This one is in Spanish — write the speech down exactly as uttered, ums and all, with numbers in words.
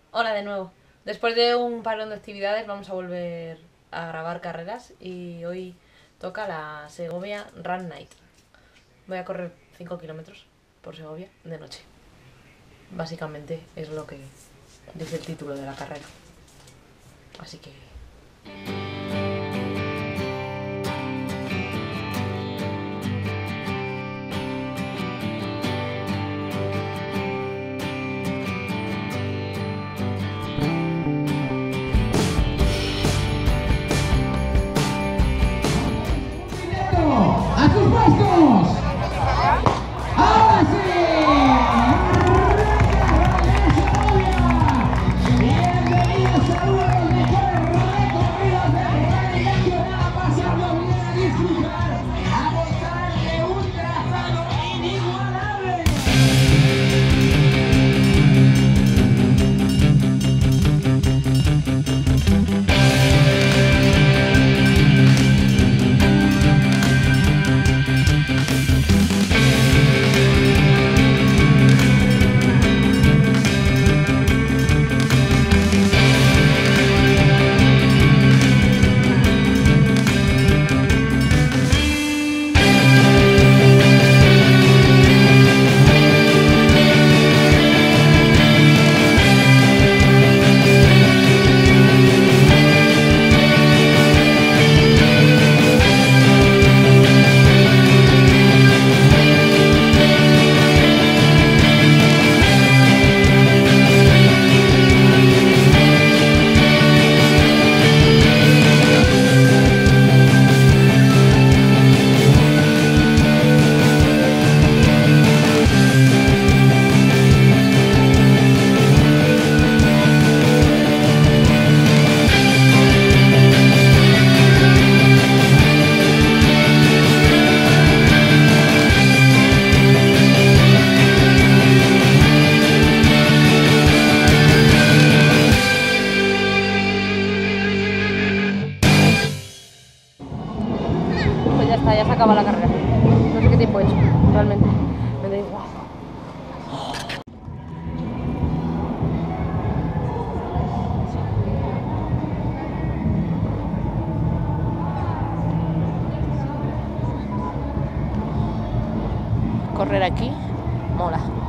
Hola de nuevo. Después de un parón de actividades vamos a volver a grabar carreras y hoy toca la Segovia Run Night. Voy a correr cinco kilómetros por Segovia de noche. Básicamente es lo que dice el título de la carrera. Así que... ¡A sus puestos! ¡Ahora sí! Bienvenidos a uno de los mejores recorridos del rally nacional, a pasarlo bien, a disfrutar, a gozar de un trazado inigualable. Pues ya está, ya se acaba la carrera. No sé qué tiempo he hecho, realmente. Me da igual. Correr aquí mola.